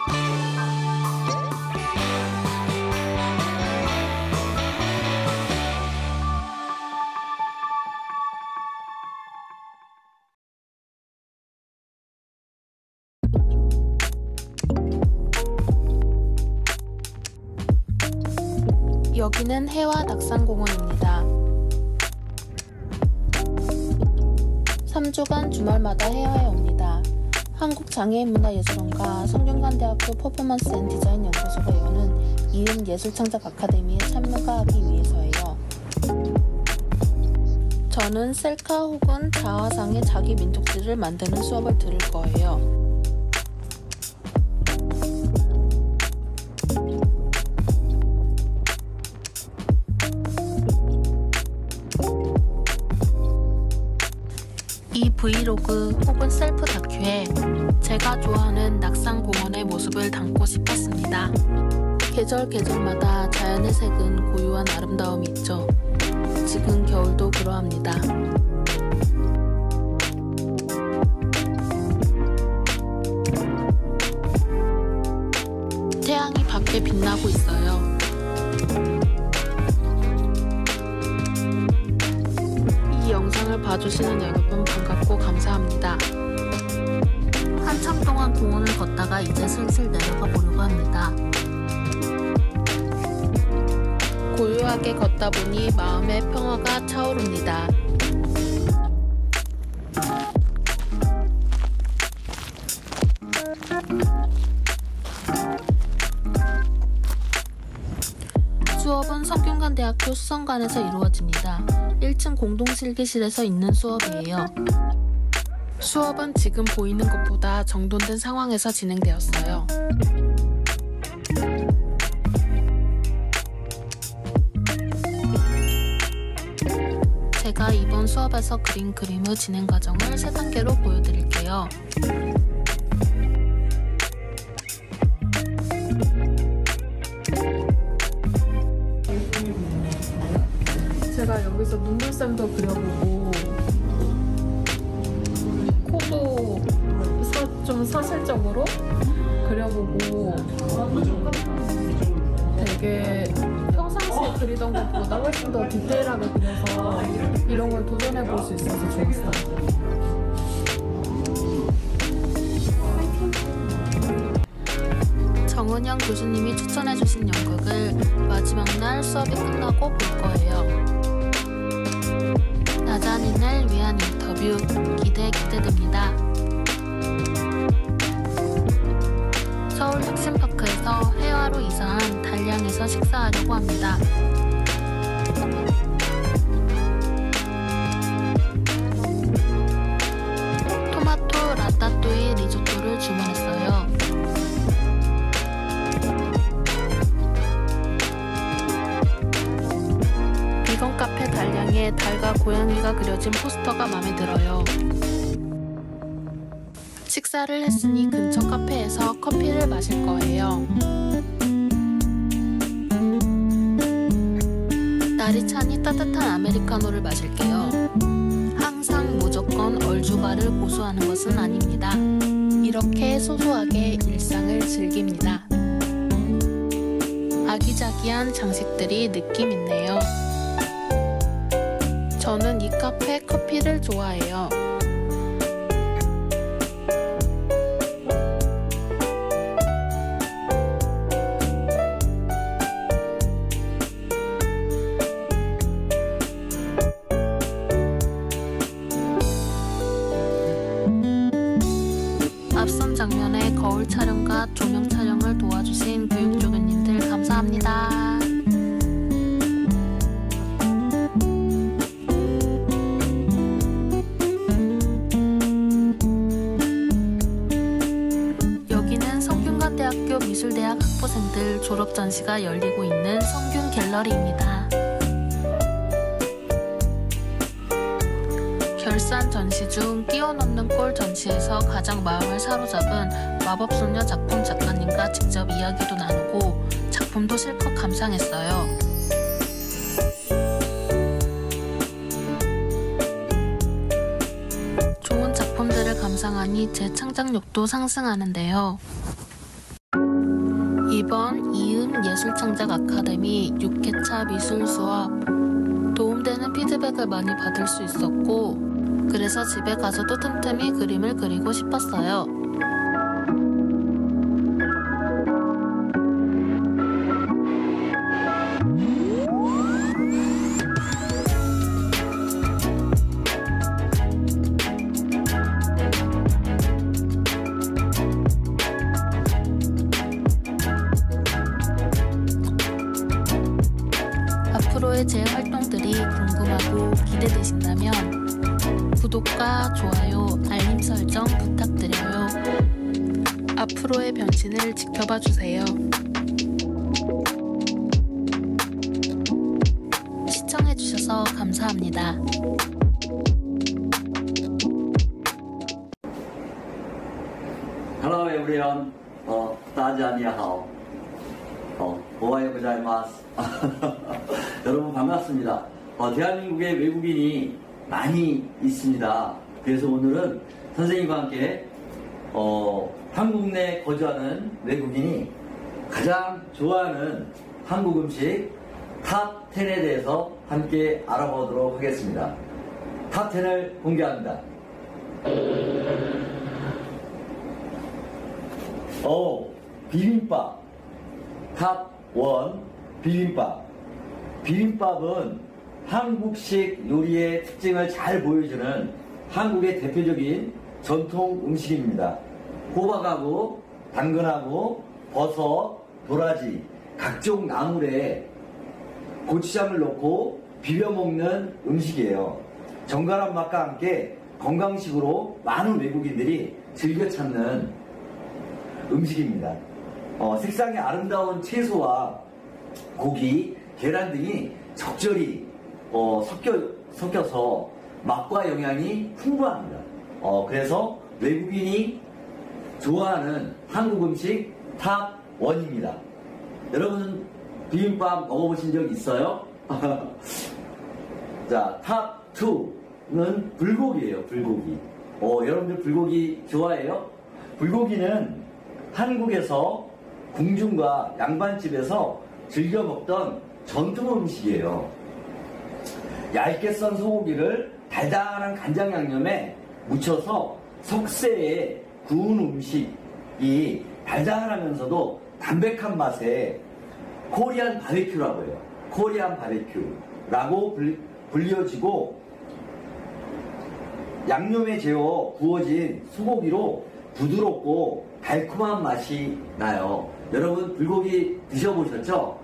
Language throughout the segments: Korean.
여기는 해와 낙산공원입니다. 3주간 주말마다 해화에 옵니다. 한국장애인문화예술원과 성균관대학교 퍼포먼스 앤 디자인 연구소가 여는 이은 예술창작 아카데미에 참가하기 위해서예요. 저는 셀카 혹은 자화상의 자기 민족지를 만드는 수업을 들을 거예요. 이 브이로그 혹은 셀프 다큐에 제가 좋아하는 낙산공원의 모습을 담고 싶었습니다. 계절마다 자연의 색은 고유한 아름다움이 있죠. 지금 겨울도 그러합니다. 태양이 밖에 빛나고 있어요. 이 영상을 봐주시는 여러분 반갑고 감사합니다. 한참 동안 공원을 걷다가 이제 슬슬 내려가 보려고 합니다. 고요하게 걷다 보니 마음의 평화가 차오릅니다. 수업은 성균관대학교 수성관에서 이루어집니다. 1층 공동실기실에서 있는 수업이에요. 수업은 지금 보이는 것보다 정돈된 상황에서 진행되었어요. 제가 이번 수업에서 그린 그림의 진행 과정을 3단계로 보여드릴게요. 제가 여기서 눈물샘도 그려보고 코도 좀 사실적으로 그려보고 되게 평상시에 그리던 것보다 훨씬 더 디테일하게 그려서 이런 걸 도전해볼 수 있어서 좋았어요. 정은영 교수님이 추천해주신 연극을 마지막 날 수업이 끝나고 볼 거예요. 나잔인을 위한 인터뷰 기대됩니다. 서울 혁신파크에서 해화로 이사한 달량에서 식사하려고 합니다. 토마토 라따뚜이 리조또를 주문했어요. 비건 카페 달량에 달과 고양이가 그려진 포스터가 마음에 들어요. 식사를 했으니 근처 카페에서 커피를 마실 거예요. 날이 차니 따뜻한 아메리카노를 마실게요. 항상 무조건 얼죽아를 고수하는 것은 아닙니다. 이렇게 소소하게 일상을 즐깁니다. 아기자기한 장식들이 느낌 있네요. 저는 이 카페 커피를 좋아해요. 앞선 장면의 거울 촬영과 조명 촬영을 도와주신 교육조교님들 감사합니다. 여기는 성균관대학교 미술대학 학부생들 졸업 전시가 열리고 있는 성균 갤러리입니다. 결산 전시 중 끼워넣는 꼴 전시에서 가장 마음을 사로잡은 마법소녀 작품 작가님과 직접 이야기도 나누고 작품도 실컷 감상했어요. 좋은 작품들을 감상하니 제 창작력도 상승하는데요. 이번 이음 예술창작 아카데미 6회차 미술 수업 도움되는 피드백을 많이 받을 수 있었고, 그래서 집에 가서도 틈틈이 그림을 그리고 싶었어요. 앞으로의 제 활동들이 궁금하고 기대되신다면 구독과 좋아요, 알림 설정 부탁드려요. 앞으로의 변신을 지켜봐 주세요. 시청해주셔서 감사합니다. Hello everyone. 大家你好. おはようございます. 여러분 반갑습니다. 대한민국에 외국인이 많이 있습니다. 그래서 오늘은 선생님과 함께 한국 내 거주하는 외국인이 가장 좋아하는 한국 음식 탑 10에 대해서 함께 알아보도록 하겠습니다. 탑 10을 공개합니다. 비빔밥 탑 1 비빔밥. 비빔밥은 한국식 요리의 특징을 잘 보여주는 한국의 대표적인 전통 음식입니다. 호박하고 당근하고 버섯, 도라지, 각종 나물에 고추장을 넣고 비벼 먹는 음식이에요. 정갈한 맛과 함께 건강식으로 많은 외국인들이 즐겨 찾는 음식입니다. 색상이 아름다운 채소와 고기, 계란 등이 적절히 섞여서 맛과 영양이 풍부합니다. 그래서 외국인이 좋아하는 한국 음식 탑 1입니다. 여러분 비빔밥 먹어보신 적 있어요? 자, 탑 2는 불고기예요. 불고기. 여러분들 불고기 좋아해요? 불고기는 한국에서 궁중과 양반집에서 즐겨 먹던 전통 음식이에요. 얇게 썬 소고기를 달달한 간장 양념에 묻혀서 석쇠에 구운 음식이 달달하면서도 담백한 맛에 코리안 바베큐라고 해요. 코리안 바베큐라고 불려지고, 양념에 재워 구워진 소고기로 부드럽고 달콤한 맛이 나요. 여러분 불고기 드셔보셨죠?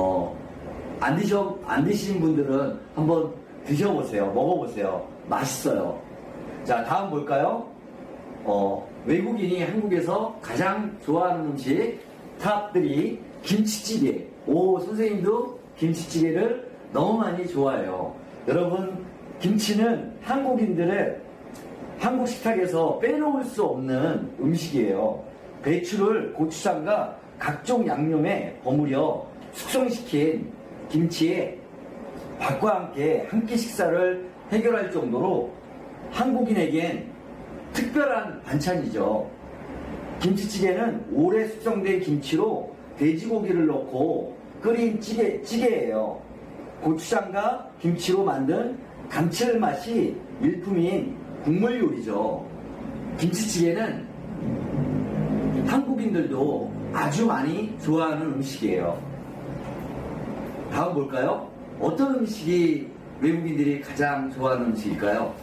안 드신 분들은 한번 드셔보세요. 먹어보세요. 맛있어요. 자, 다음 볼까요? 외국인이 한국에서 가장 좋아하는 음식 탑 3 김치찌개. 선생님도 김치찌개를 너무 많이 좋아해요. 여러분 김치는 한국인들의 한국 식탁에서 빼놓을 수 없는 음식이에요. 배추를 고추장과 각종 양념에 버무려 숙성시킨 김치에 밥과 함께 한 끼 식사를 해결할 정도로 한국인에겐 특별한 반찬이죠. 김치찌개는 오래 숙성된 김치로 돼지고기를 넣고 끓인 찌개예요. 고추장과 김치로 만든 감칠맛이 일품인 국물 요리죠. 김치찌개는 한국인들도 아주 많이 좋아하는 음식이에요. 다음 볼까요? 어떤 음식이 외국인들이 가장 좋아하는 음식일까요?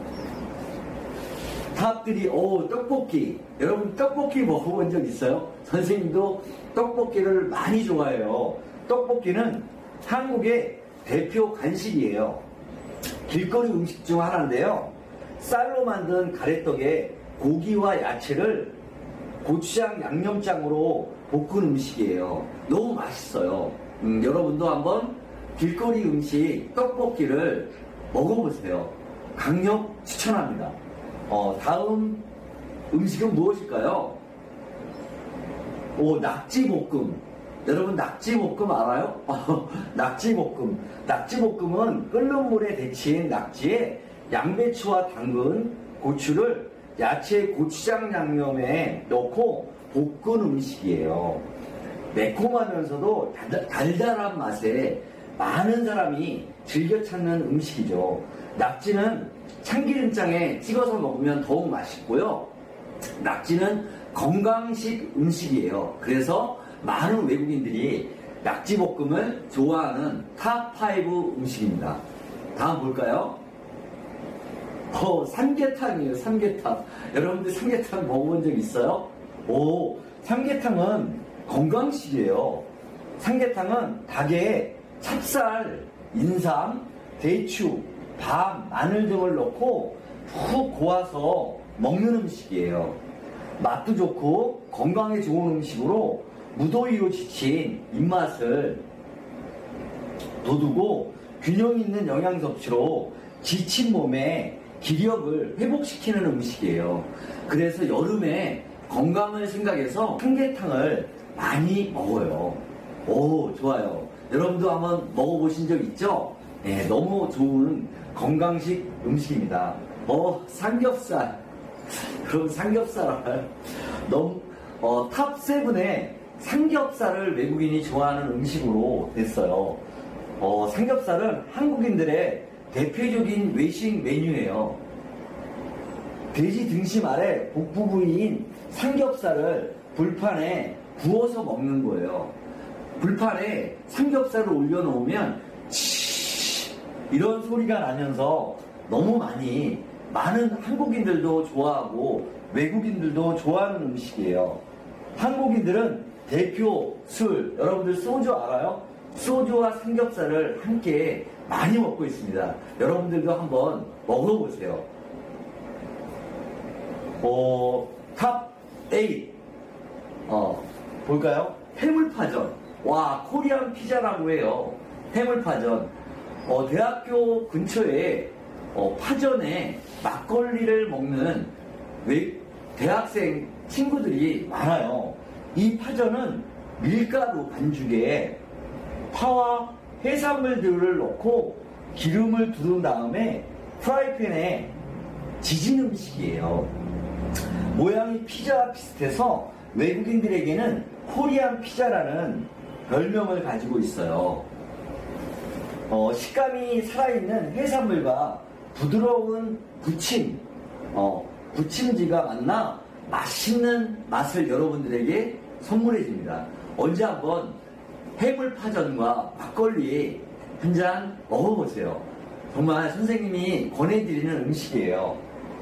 탑 3, 떡볶이. 여러분 떡볶이 먹어본 적 있어요? 선생님도 떡볶이를 많이 좋아해요. 떡볶이는 한국의 대표 간식이에요. 길거리 음식 중 하나인데요. 쌀로 만든 가래떡에 고기와 야채를 고추장 양념장으로 볶은 음식이에요. 너무 맛있어요. 여러분도 한번 길거리 음식 떡볶이를 먹어보세요. 강력 추천합니다. 다음 음식은 무엇일까요? 낙지볶음. 여러분 낙지볶음 알아요? 낙지볶음. 낙지볶음은 끓는 물에 데친 낙지에 양배추와 당근, 고추를 야채 고추장 양념에 넣고 볶은 음식이에요. 매콤하면서도 달달한 맛에 많은 사람이 즐겨 찾는 음식이죠. 낙지는 참기름장에 찍어서 먹으면 더욱 맛있고요. 낙지는 건강식 음식이에요. 그래서 많은 외국인들이 낙지볶음을 좋아하는 탑5 음식입니다. 다음 볼까요? 삼계탕이에요. 삼계탕. 여러분들 삼계탕 먹어본 적 있어요? 오, 삼계탕은 건강식이에요. 삼계탕은 닭에 찹쌀, 인삼, 대추, 밥, 마늘 등을 넣고 푹 고아서 먹는 음식이에요. 맛도 좋고 건강에 좋은 음식으로 무더위로 지친 입맛을 돋우고 균형 있는 영양 섭취로 지친 몸에 기력을 회복시키는 음식이에요. 그래서 여름에 건강을 생각해서 삼계탕을 많이 먹어요. 오, 좋아요. 여러분도 한번 먹어보신 적 있죠? 네, 너무 좋은 건강식 음식입니다. 삼겹살. 그럼 삼겹살을 탑7에 삼겹살을 외국인이 좋아하는 음식으로 됐어요. 삼겹살은 한국인들의 대표적인 외식 메뉴예요. 돼지 등심 아래 복부 부위인 삼겹살을 불판에 구워서 먹는 거예요. 불판에 삼겹살을 올려놓으면 이런 소리가 나면서 너무 많은 한국인들도 좋아하고 외국인들도 좋아하는 음식이에요. 한국인들은 대표 술, 여러분들 소주 알아요? 소주와 삼겹살을 함께 많이 먹고 있습니다. 여러분들도 한번 먹어보세요. 탑8 볼까요? 해물파전. 와, 코리안 피자라고 해요. 해물파전. 대학교 근처에 파전에 막걸리를 먹는 대학생 친구들이 많아요. 이 파전은 밀가루 반죽에 파와 해산물들을 넣고 기름을 두른 다음에 프라이팬에 지진 음식이에요. 모양이 피자와 비슷해서 외국인들에게는 코리안 피자라는 별명을 가지고 있어요. 식감이 살아있는 해산물과 부드러운 부침지가 만나 맛있는 맛을 여러분들에게 선물해 줍니다. 언제 한번 해물파전과 막걸리 한 잔 먹어보세요. 정말 선생님이 권해드리는 음식이에요.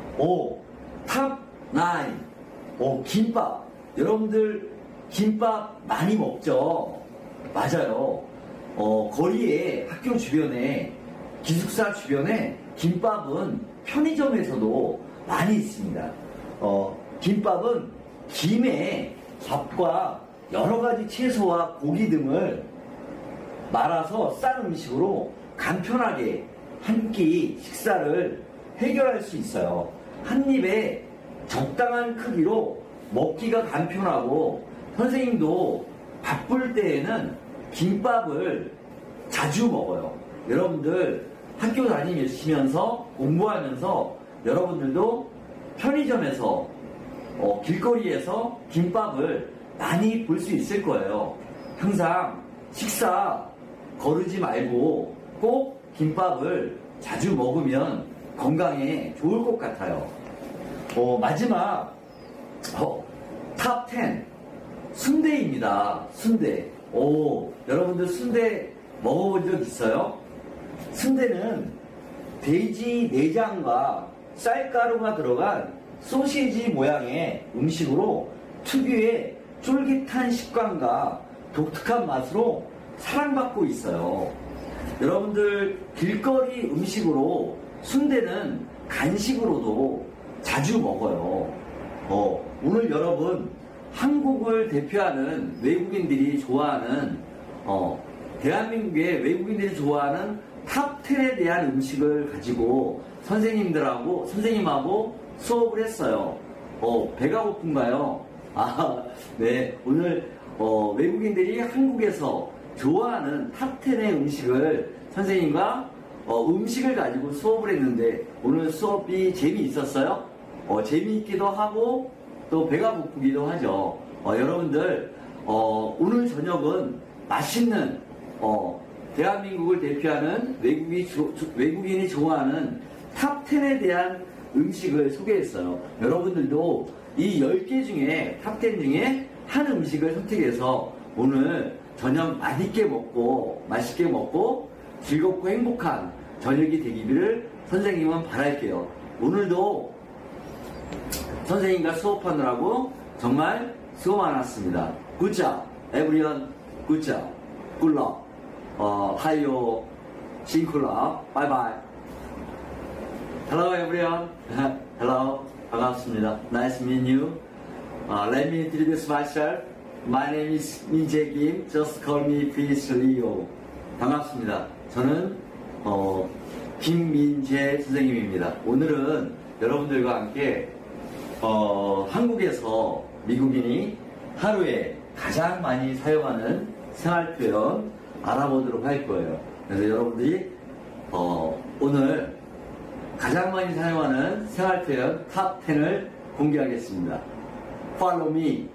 탑9. 김밥. 여러분들 김밥 많이 먹죠? 맞아요. 거리에 학교 주변에 기숙사 주변에 김밥은 편의점에서도 많이 있습니다. 김밥은 김에 밥과 여러 가지 채소와 고기 등을 말아서 싼 음식으로 간편하게 한 끼 식사를 해결할 수 있어요. 한 입에 적당한 크기로 먹기가 간편하고 선생님도 바쁠 때에는 김밥을 자주 먹어요. 여러분들 학교 다니시면서 공부하면서 여러분들도 편의점에서 길거리에서 김밥을 많이 볼 수 있을 거예요. 항상 식사 거르지 말고 꼭 김밥을 자주 먹으면 건강에 좋을 것 같아요. 마지막 탑10 순대입니다. 순대. 여러분들 순대 먹어본 적 있어요? 순대는 돼지 내장과 쌀가루가 들어간 소시지 모양의 음식으로 특유의 쫄깃한 식감과 독특한 맛으로 사랑받고 있어요. 여러분들 길거리 음식으로 순대는 간식으로도 자주 먹어요. 오늘 여러분 한국을 대표하는 외국인들이 좋아하는 대한민국의 외국인들이 좋아하는 탑10에 대한 음식을 가지고 선생님하고 수업을 했어요. 배가 고픈가요? 네. 오늘 외국인들이 한국에서 좋아하는 탑10의 음식을 선생님과 음식을 가지고 수업을 했는데 오늘 수업이 재미있었어요? 재미있기도 하고 또 배가 고프기도 하죠. 여러분들 오늘 저녁은 맛있는 대한민국을 대표하는 외국인이 좋아하는 탑 10에 대한 음식을 소개했어요. 여러분들도 이 10개 중에 탑 10 중에 한 음식을 선택해서 오늘 저녁 맛있게 먹고 즐겁고 행복한 저녁이 되기를 선생님은 바랄게요. 오늘도 선생님과 수업하느라고 정말 수고 많았습니다. Good job, everyone. Good job. Good luck. 하이요. 싱클럽. Bye bye. Hello everyone. Hello. 반갑습니다. Nice to meet you. Let me introduce myself. My name is 민재 김. Just call me please Leo. 반갑습니다. 저는 김민재 선생님입니다. 오늘은 여러분들과 함께 한국에서 미국인이 하루에 가장 많이 사용하는 생활 표현 알아보도록 할 거예요. 그래서 여러분들이 오늘 가장 많이 사용하는 생활 표현 탑 10을 공개하겠습니다. Follow me.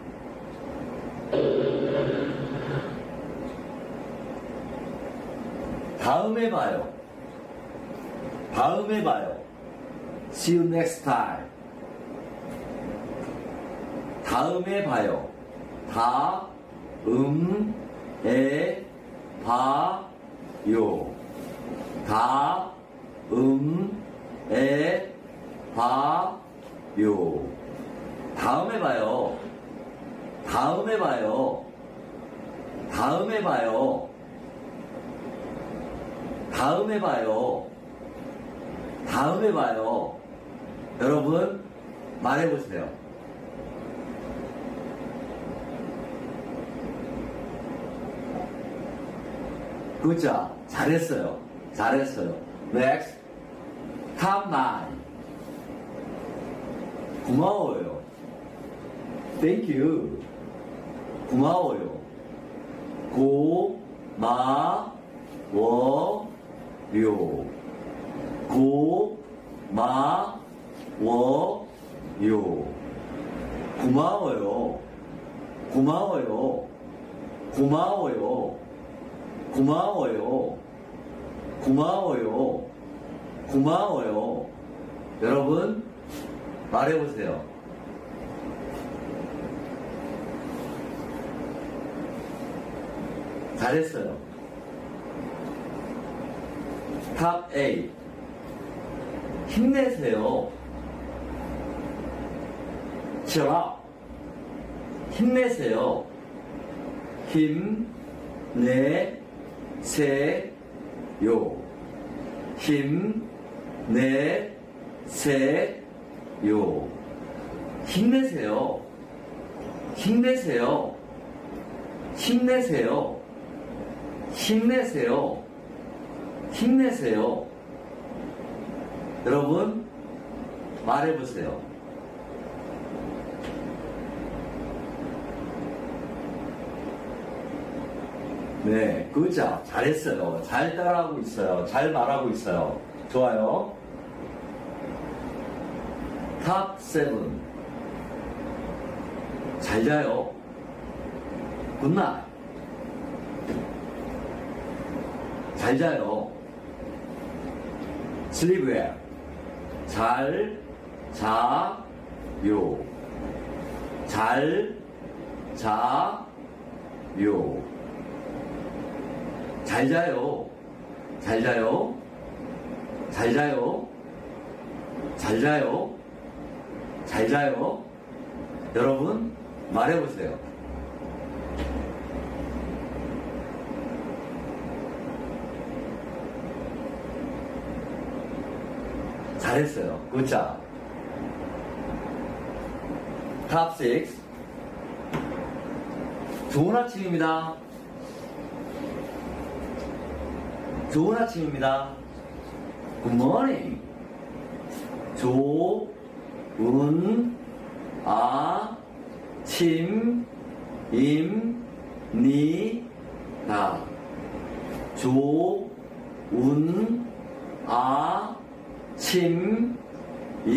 다음에 봐요. 다음에 봐요. See you next time. 다음에 봐요. 다음에 봐요. 다음에 봐요. 다음에 봐요. 다음에 봐요. 다음에 봐요. 다음에 봐요. 다음에 봐요. 여러분 말해보세요. 그죠? 잘했어요. 잘했어요. Next. Top 9. 고마워요. Thank you. 고마워요. 고마워요. 고마워요. 고마워요. 고마워요. 고마워요. 고마워요. 고마워요. 고마워요. 여러분 말해보세요. 잘했어요. 탑 8. 힘내세요. Cheer up. 힘내세요. 힘내세요. 힘내세요. 힘내세요. 힘내세요. 힘내세요. 힘내세요. 힘내세요. 여러분 말해보세요. 네, 그죠? 잘했어요. 잘 따라하고 있어요. 잘 말하고 있어요. 좋아요. 탑 7. 잘 자요. 굿나잇. 잘 자요. Sleep well. 잘 자요. 잘 자요. 잘 자요. 잘 자요. 잘 자요. 잘 자요. 잘 자요. 여러분 말해보세요. 잘했어요. 굿자. 탑 6. 좋은 아침입니다. 좋은 아침입니다. Good morning. 좋은 아침입니다. 좋은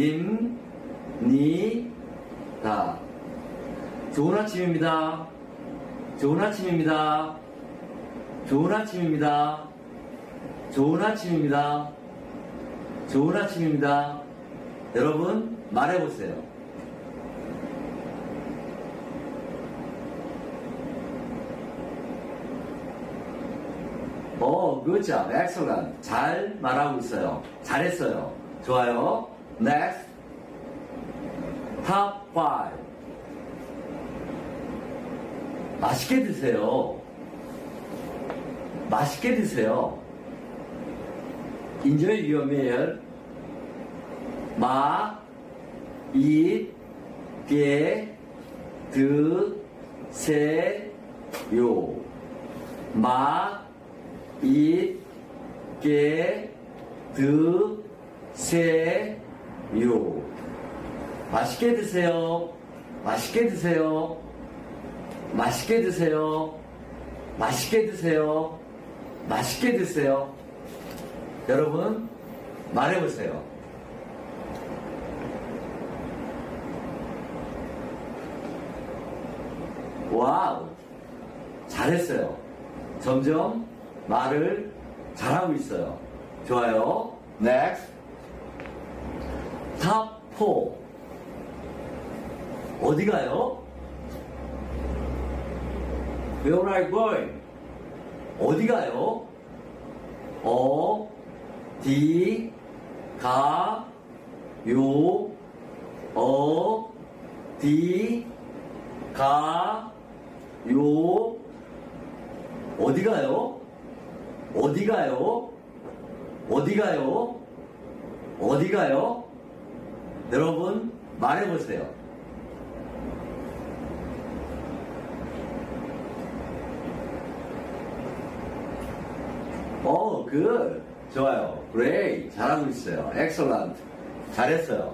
아침입니다. 좋은 아침입니다. 좋은 아침입니다. 좋은 아침입니다. 좋은 아침입니다. 좋은 아침입니다. 여러분, 말해보세요. good job, excellent. 잘 말하고 있어요. 잘했어요. 좋아요. Next. Top 5. 맛있게 드세요. 맛있게 드세요. Enjoy your meal. 맛있게 드세요. 맛있게 드세요. 맛있게 드세요. 맛있게 드세요. 맛있게 드세요. 맛있게 드세요. 맛있게 드세요. 여러분, 말해보세요. 와우, 잘했어요. 점점 말을 잘하고 있어요. 좋아요. Next. Top 4. 어디 가요? Where are you going? 어디 가요? 어디 가요? 어디 가요? 어디 가요? 어디 가요? 어디 가요? 어디 가요? 여러분, 말해보세요. good. 좋아요. great. 잘하고 있어요. excellent. 잘했어요.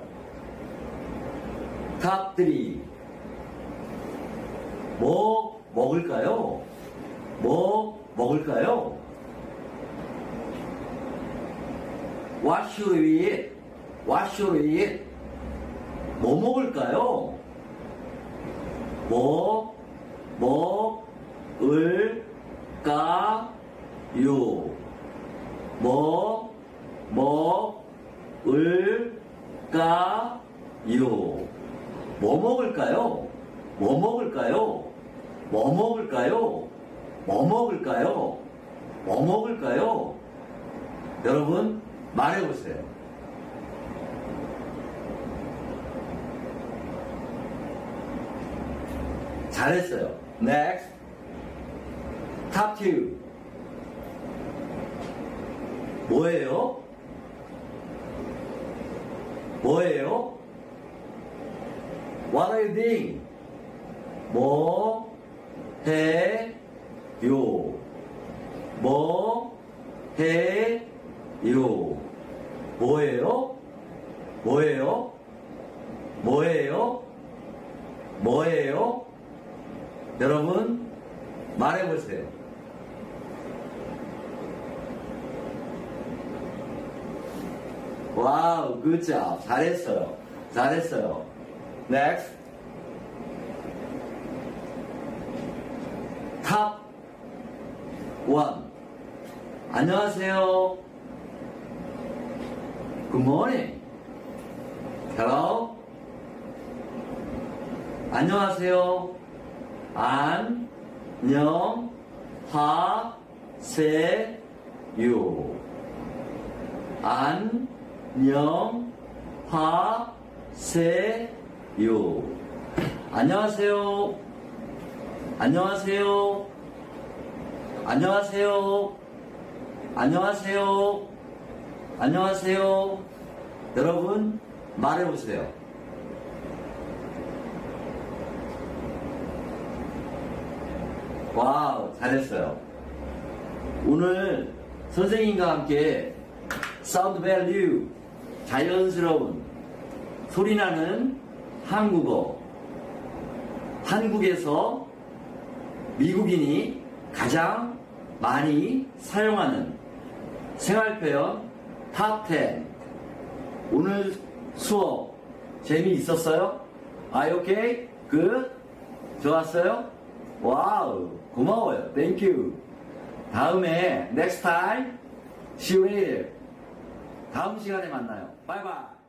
top 3. 뭐 먹을까요? 뭐 먹을까요? What should we eat? What should we eat? 뭐 먹을까요? 뭐 먹을까요? 뭐 먹을까요? 뭐 먹을까요? 뭐 먹을까요? 뭐 먹을까요? 뭐 먹을까요? 뭐 먹을까요? 여러분, 말해보세요. 잘했어요. Next. Top 2. 뭐예요? 뭐예요? What are you doing? 뭐 해요? 뭐 해요? 뭐예요? 뭐예요? 뭐예요? 뭐예요? 여러분, 말해보세요. 와우, good job. 잘했어요. 잘했어요. Next. Top 1. 안녕하세요. Good morning. Hello. 안녕하세요. 안녕하세요. 안녕하세요. 안녕하세요. 안녕하세요. 안녕하세요. 안녕하세요. 여러분, 말해보세요. 와우, 잘했어요. 오늘 선생님과 함께 사운드 밸류, 자연스러운 소리나는 한국어, 한국에서 미국인이 가장 많이 사용하는 생활표현 탑10. 오늘 수업 재미있었어요? 오케이? 굿? 좋았어요? 와우, 고마워요. 땡큐. 다음에 next time, see you later. 다음 시간에 만나요. 바이바이.